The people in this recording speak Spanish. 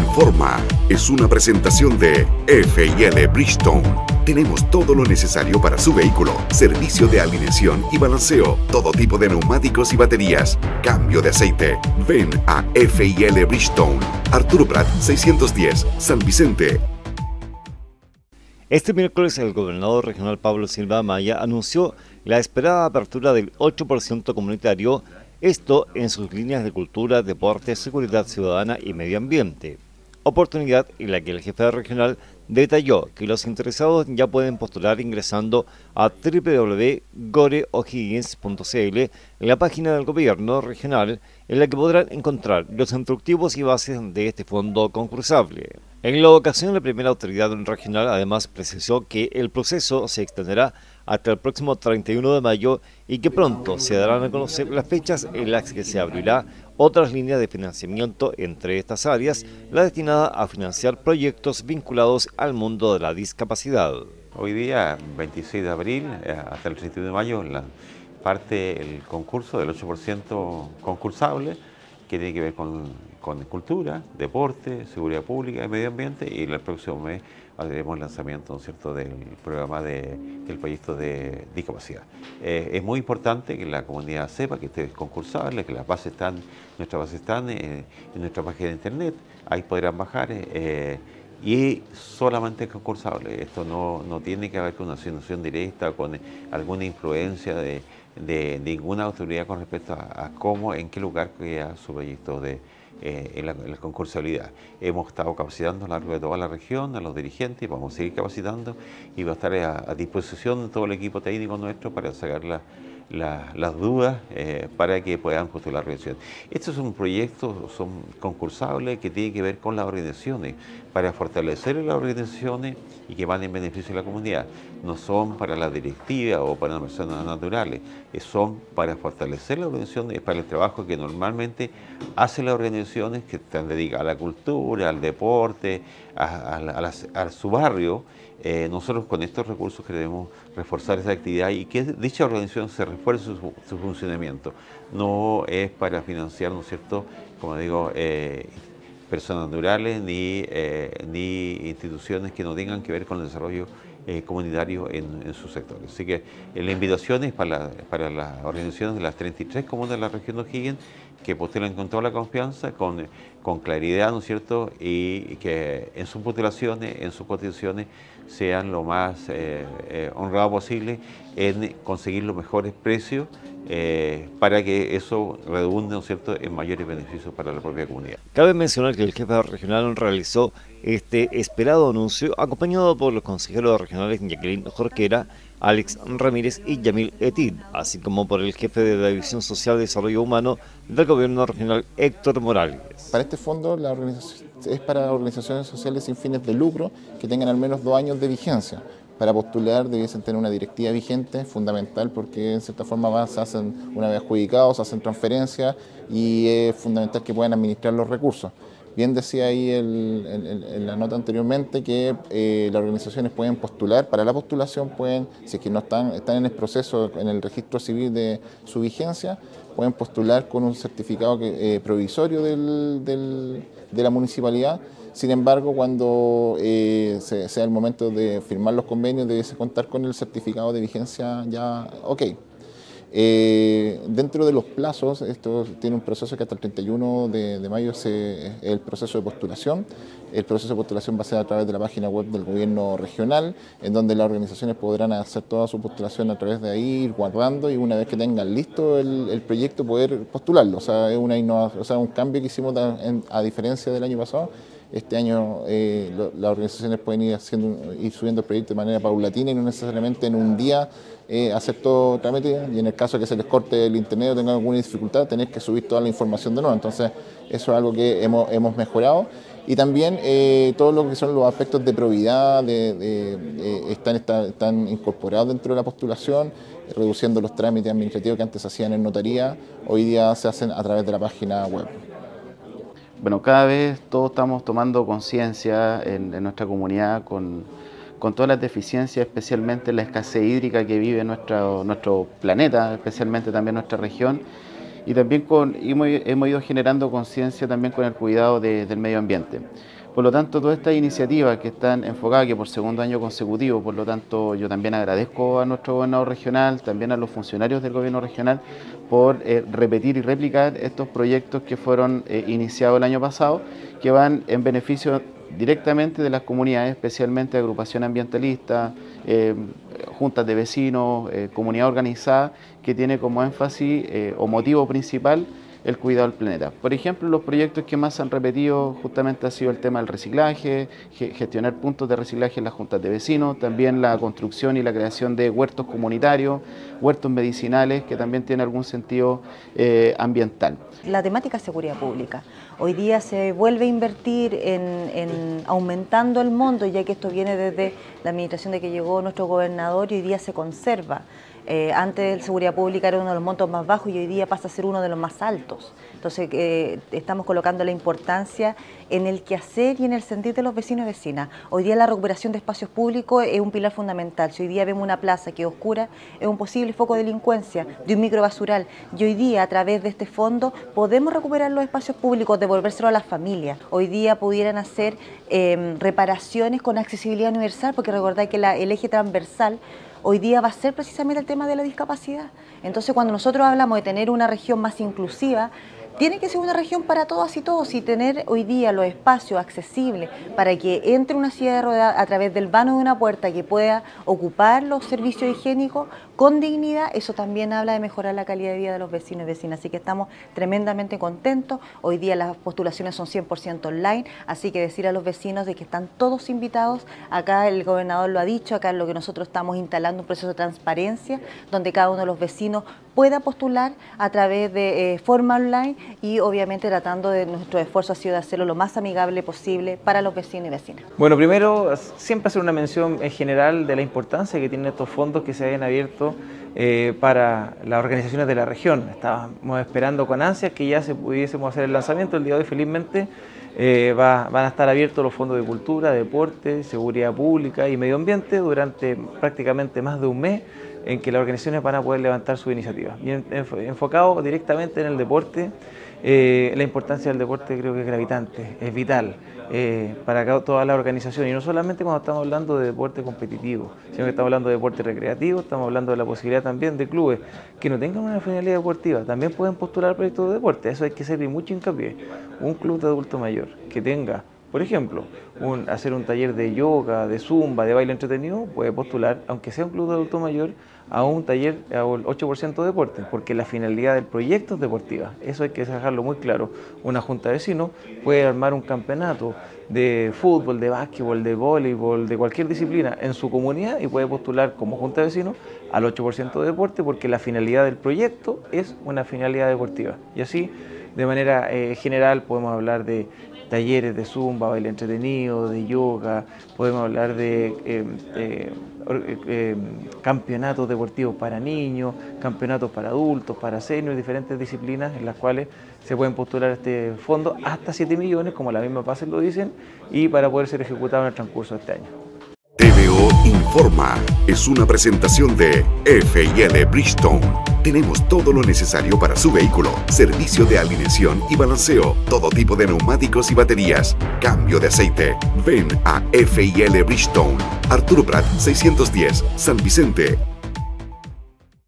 Informa es una presentación de F&L Bridgestone. Tenemos todo lo necesario para su vehículo. Servicio de alineación y balanceo. Todo tipo de neumáticos y baterías. Cambio de aceite. Ven a F&L Bridgestone. Arturo Prat 610, San Vicente. Este miércoles el gobernador regional Pablo Silva Amaya anunció la esperada apertura del 8% comunitario, esto en sus líneas de cultura, deporte, seguridad ciudadana y medio ambiente. Oportunidad en la que el jefe regional detalló que los interesados ya pueden postular ingresando a www.goreohiggins.cl en la página del gobierno regional, en la que podrán encontrar los instructivos y bases de este fondo concursable. En la ocasión, la primera autoridad regional además precisó que el proceso se extenderá hasta el próximo 31 de mayo y que pronto se darán a conocer las fechas en las que se abrirá otras líneas de financiamiento, entre estas áreas la destinada a financiar proyectos vinculados al mundo de la discapacidad. Hoy día, 26 de abril, hasta el 31 de mayo, parte el concurso del 8% concursable, que tiene que ver con cultura, deporte, seguridad pública y medio ambiente, y el próximo mes haremos el lanzamiento, ¿no es cierto?, del programa del proyecto de discapacidad. Es muy importante que la comunidad sepa que este es concursable, que nuestras bases están en nuestra página de internet, ahí podrán bajar, y solamente es concursable. Esto no tiene que ver con una asignación directa, con alguna influencia de ninguna autoridad con respecto a cómo, en qué lugar queda su proyecto en la concursabilidad. Hemos estado capacitando a lo largo de toda la región, a los dirigentes, vamos a seguir capacitando y va a estar a disposición de todo el equipo técnico nuestro para sacar las dudas para que puedan postular organizaciones. Estos son proyectos concursables que tienen que ver con las organizaciones, para fortalecer las organizaciones y que van en beneficio de la comunidad. No son para la directiva o para las personas naturales, son para fortalecer las organizaciones, es para el trabajo que normalmente hacen las organizaciones que están dedicadas a la cultura, al deporte, a su barrio. Nosotros con estos recursos queremos reforzar esa actividad y que dicha organización se refuerce su funcionamiento. No es para financiar, ¿no es cierto?, como digo, personas naturales ni instituciones que no tengan que ver con el desarrollo comunitario en sus sectores. Así que la invitación es para las organizaciones de las 33 comunas de la región de O'Higgins que postulan con toda la confianza, con claridad, ¿no es cierto?, y que en sus postulaciones, en sus cotizaciones, sean lo más honrados posible en conseguir los mejores precios para que eso redunde, ¿no es cierto?, en mayores beneficios para la propia comunidad. Cabe mencionar que el jefe regional realizó este esperado anuncio acompañado por los consejeros regionales Jacqueline Jorquera, Alex Ramírez y Yamil Etid, así como por el jefe de la División Social de Desarrollo Humano del Gobierno Regional, Héctor Morales. Para este fondo es para organizaciones sociales sin fines de lucro que tengan al menos 2 años de vigencia. Para postular debiesen tener una directiva vigente, fundamental, porque en cierta forma se hacen, una vez adjudicados, se hacen transferencias y es fundamental que puedan administrar los recursos. Bien decía ahí en la nota anteriormente que las organizaciones pueden postular, para la postulación pueden, si es que no están en el proceso, en el registro civil de su vigencia, pueden postular con un certificado provisorio de la municipalidad. Sin embargo, cuando sea el momento de firmar los convenios, debiese contar con el certificado de vigencia ya ok. Dentro de los plazos, esto tiene un proceso que hasta el 31 de mayo es el proceso de postulación. El proceso de postulación va a ser a través de la página web del gobierno regional, en donde las organizaciones podrán hacer toda su postulación a través de ahí, ir guardando, y una vez que tengan listo el proyecto poder postularlo. O sea, es un cambio que hicimos a diferencia del año pasado. Este año las organizaciones pueden ir subiendo el proyecto de manera paulatina y no necesariamente en un día hacer todo trámite, y en el caso de que se les corte el internet o tengan alguna dificultad, tener que subir toda la información de nuevo. Entonces eso es algo que hemos mejorado. Y también todo lo que son los aspectos de probidad están incorporados dentro de la postulación, reduciendo los trámites administrativos que antes se hacían en notaría, hoy día se hacen a través de la página web. Bueno, cada vez todos estamos tomando conciencia en nuestra comunidad con todas las deficiencias, especialmente la escasez hídrica que vive nuestro planeta, especialmente también nuestra región, y también hemos ido generando conciencia también con el cuidado del medio ambiente. Por lo tanto, todas estas iniciativas que están enfocadas, que por segundo año consecutivo, por lo tanto, yo también agradezco a nuestro gobernador regional, también a los funcionarios del gobierno regional, por repetir y replicar estos proyectos que fueron iniciados el año pasado, que van en beneficio directamente de las comunidades, especialmente agrupaciones ambientalistas, juntas de vecinos, comunidad organizada, que tiene como énfasis o motivo principal el cuidado del planeta. Por ejemplo, los proyectos que más se han repetido justamente ha sido el tema del reciclaje, gestionar puntos de reciclaje en las juntas de vecinos, también la construcción y la creación de huertos comunitarios, huertos medicinales, que también tiene algún sentido ambiental. La temática es seguridad pública. Hoy día se vuelve a invertir en aumentando el monto, ya que esto viene desde la administración de que llegó nuestro gobernador y hoy día se conserva. Antes la seguridad pública era uno de los montos más bajos y hoy día pasa a ser uno de los más altos. Entonces estamos colocando la importancia en el quehacer y en el sentir de los vecinos y vecinas. Hoy día la recuperación de espacios públicos es un pilar fundamental. Si hoy día vemos una plaza que es oscura, es un posible foco de delincuencia, de un microbasural. Y hoy día a través de este fondo podemos recuperar los espacios públicos, devolvérselo a las familias. Hoy día pudieran hacer reparaciones con accesibilidad universal, porque recordad que el eje transversal hoy día va a ser precisamente el tema de la discapacidad. Entonces, cuando nosotros hablamos de tener una región más inclusiva, tiene que ser una región para todas y todos y tener hoy día los espacios accesibles para que entre una silla de ruedas a través del vano de una puerta que pueda ocupar los servicios higiénicos con dignidad. Eso también habla de mejorar la calidad de vida de los vecinos y vecinas. Así que estamos tremendamente contentos. Hoy día las postulaciones son 100% online, así que decir a los vecinos de que están todos invitados. Acá el gobernador lo ha dicho, acá lo que nosotros estamos instalando un proceso de transparencia donde cada uno de los vecinos pueda postular a través de forma online y obviamente tratando de nuestro esfuerzo ha sido de hacerlo lo más amigable posible para los vecinos y vecinas. Bueno, primero siempre hacer una mención en general de la importancia que tienen estos fondos que se hayan abierto para las organizaciones de la región. Estábamos esperando con ansias que ya se pudiésemos hacer el lanzamiento. El día de hoy felizmente van a estar abiertos los fondos de cultura, deporte, seguridad pública y medio ambiente durante prácticamente más de un mes, en que las organizaciones van a poder levantar su iniciativa. Y enfocado directamente en el deporte, la importancia del deporte creo que es gravitante, es vital para toda la organización, y no solamente cuando estamos hablando de deporte competitivo, sino que estamos hablando de deporte recreativo, estamos hablando de la posibilidad también de clubes que no tengan una finalidad deportiva, también pueden postular proyectos de deporte. Eso hay que hacer mucho hincapié. Un club de adulto mayor que tenga, por ejemplo, hacer un taller de yoga, de zumba, de baile entretenido, puede postular, aunque sea un club de adulto mayor, a un taller al 8% de deporte, porque la finalidad del proyecto es deportiva. Eso hay que dejarlo muy claro. Una junta de vecinos puede armar un campeonato de fútbol, de básquetbol, de voleibol, de cualquier disciplina en su comunidad y puede postular como junta de vecinos al 8% de deporte, porque la finalidad del proyecto es una finalidad deportiva. Y así, de manera general, podemos hablar de talleres de zumba, baile entretenido, de yoga, podemos hablar de campeonatos deportivos para niños, campeonatos para adultos, para seniors, diferentes disciplinas en las cuales se pueden postular a este fondo hasta 7 millones, como la misma base lo dicen, y para poder ser ejecutado en el transcurso de este año. TVO Informa es una presentación de F&L Bridgestone. Tenemos todo lo necesario para su vehículo, servicio de alineación y balanceo, todo tipo de neumáticos y baterías, cambio de aceite. Ven a F&L Bridgestone, Arturo Prat 610, San Vicente,